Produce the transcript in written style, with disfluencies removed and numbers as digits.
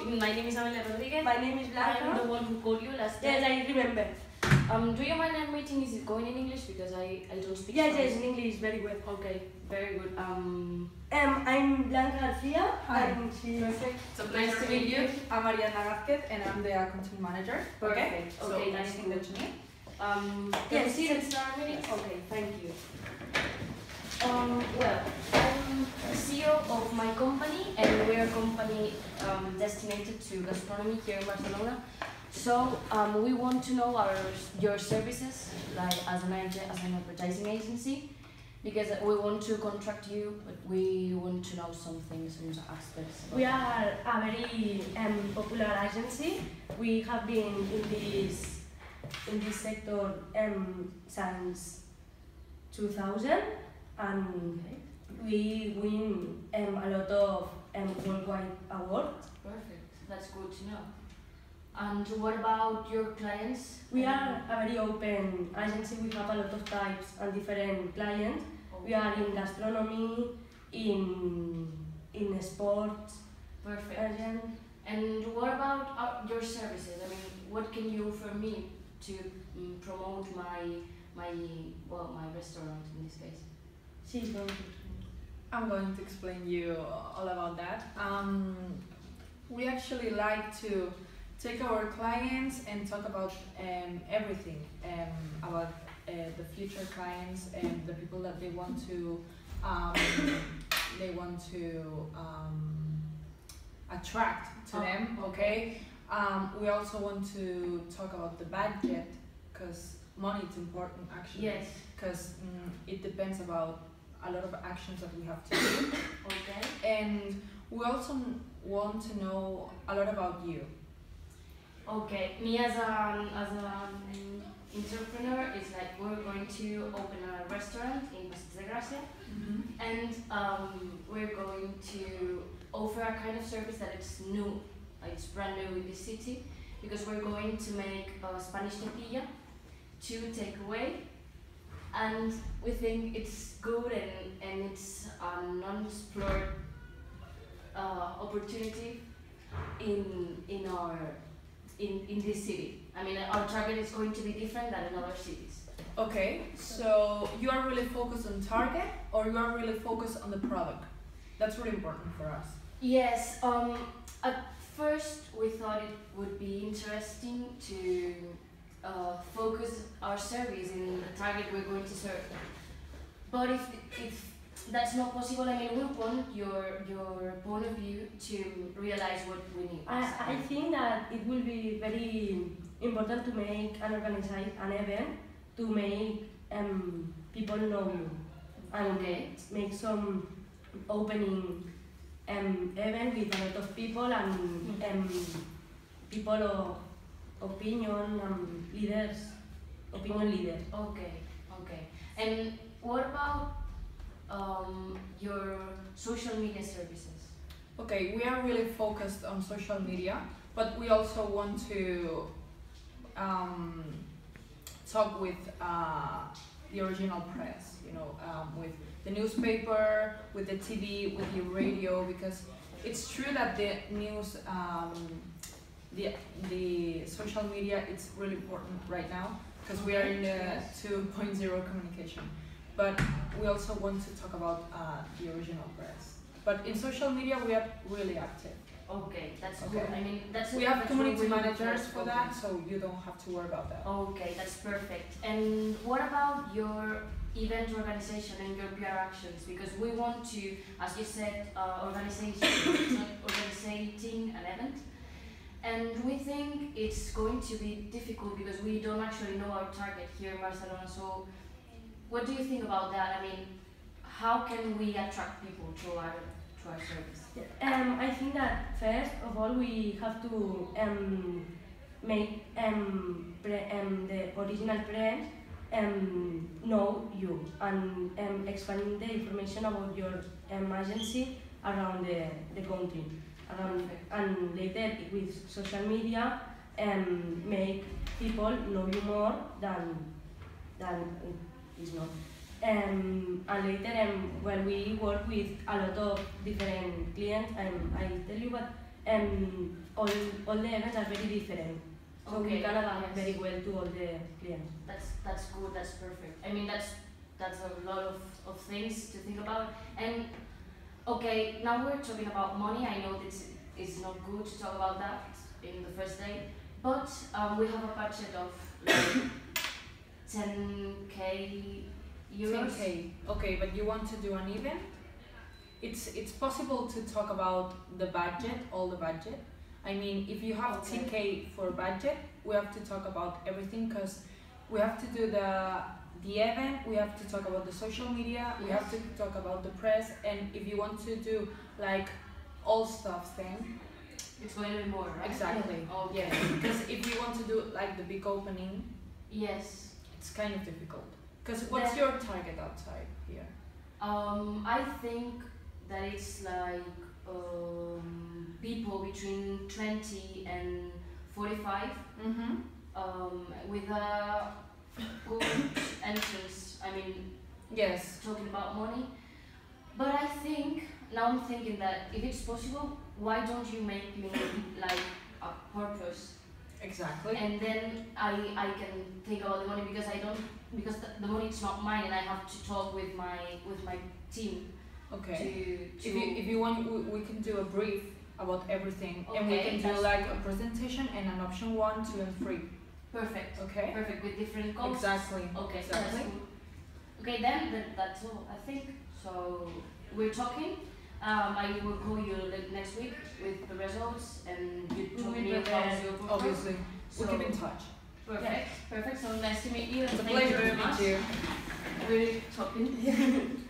My name is Amelia Rodriguez. My name is Blanca. I'm the one who called you last time. Yes, I remember. Do you mind our meeting? Is it going in English? Because I don't speak Yes, Spanish. yes, in English, very well. Okay, very good. I'm Blanca Garcia. Hi. And she's... Perfect. It's a pleasure to meet you. I'm Mariana Vázquez and I'm the accounting manager. Perfect. So Okay, nice anything to that you need. Can we Yes. see and start our meeting? Okay, thank you. Well, I'm the CEO of my company, and we're a company destined to gastronomy here in Barcelona. So we want to know your services, like as an advertising agency, because we want to contract you, but we want to know some things, some aspects. We are a very popular agency. We have been in this sector since 2000, and we win a lot of worldwide awards. Perfect. That's good to know. And what about your clients? We are a very open agency. We have a lot of types and different clients. We are in gastronomy, in sports. Perfect. And what about your services? I mean, what can you offer me to promote my restaurant in this case? She's going to. I'm going to explain you all about that. We actually like to take our clients and talk about everything about the future clients and the people that they want to attract to them. Okay. We also want to talk about the budget, because money is important actually. Yes. Because it depends about a lot of actions that we have to do. Okay. And we also want to know a lot about you. Okay. Me as an entrepreneur, it's like we're going to open a restaurant in Passeig de Gràcia, and we're going to offer a kind of service that it's new, it's brand new in the city, because we're going to make a Spanish tortilla to take away, and we think it's good and it's a non-explored opportunity in this city. I mean, our target is going to be different than in other cities. Okay, so you are really focused on target, or you are really focused on the product? That's really important for us. Yes, at first we thought it would be interesting to focus our service in the target we're going to serve. But if that's not possible, I mean, we want your point of view to realize what we need. I think that it will be very important to make an event to make people know you, and make some opening event with a lot of people and people of opinion leaders, opinion leaders. Okay. And what about your social media services? Okay, we are really focused on social media, but we also want to talk with the original press, with the newspaper, with the TV, with the radio, because it's true that the news, the social media, it's really important right now, because we are in the 2.0 communication. But we also want to talk about the original press. But in social media, we are really active. Okay, that's Okay. good. I mean, We have that's community really managers good. for that, so you don't have to worry about that. Okay, that's perfect. And what about your event organization and your PR actions? Because we want to, as you said, organizing an event. And we think it's going to be difficult because we don't actually know our target here in Barcelona. So what do you think about that? I mean, how can we attract people to our service? I think that first of all we have to make the original press know you and expanding the information about your agency around the country. And later with social media make people know you more than is not. And later, well, we work with a lot of different clients, and I tell you, but all the events are very different. So we Okay, can adapt yes. very well to all the clients. That's good. That's perfect. I mean, that's a lot of things to think about. And okay, now we're talking about money. I know this is not good to talk about that in the first day, but we have a budget of like 10k euros. 10K. Okay, but you want to do an event? It's possible to talk about the budget, all the budget. I mean, if you have Okay. 10K for budget, we have to talk about everything because we have to do the event, we have to talk about the social media, we have to talk about the press, and if you want to do like all stuff thing, It's going to be more, right? exactly. Okay. Yeah, because if you want to do like the big opening, Yes. it's kind of difficult. Because what's Then- your target outside here? I think that it's like people between 20 and 45 Mm-hmm. with a good entrance. I mean, Yes. talking about money. But I think, now I'm thinking that if it's possible, why don't you make like a purpose? Exactly. And then I can think about the money because the money is not mine and I have to talk with my team Okay. to If you want, we can do a brief about everything, and we Okay, can do that's like good. a presentation and an option 1, 2, and 3. perfect Okay. with different costs. Exactly. Okay, Exactly. that's cool. Okay, then that's all I think. So we're talking. I will call you like next week with the results and you We told will me prepare, about your proposal. Obviously, So, we keep in touch. perfect. So nice to meet you. It's a Thank you pleasure very to meet much. you. We're talking.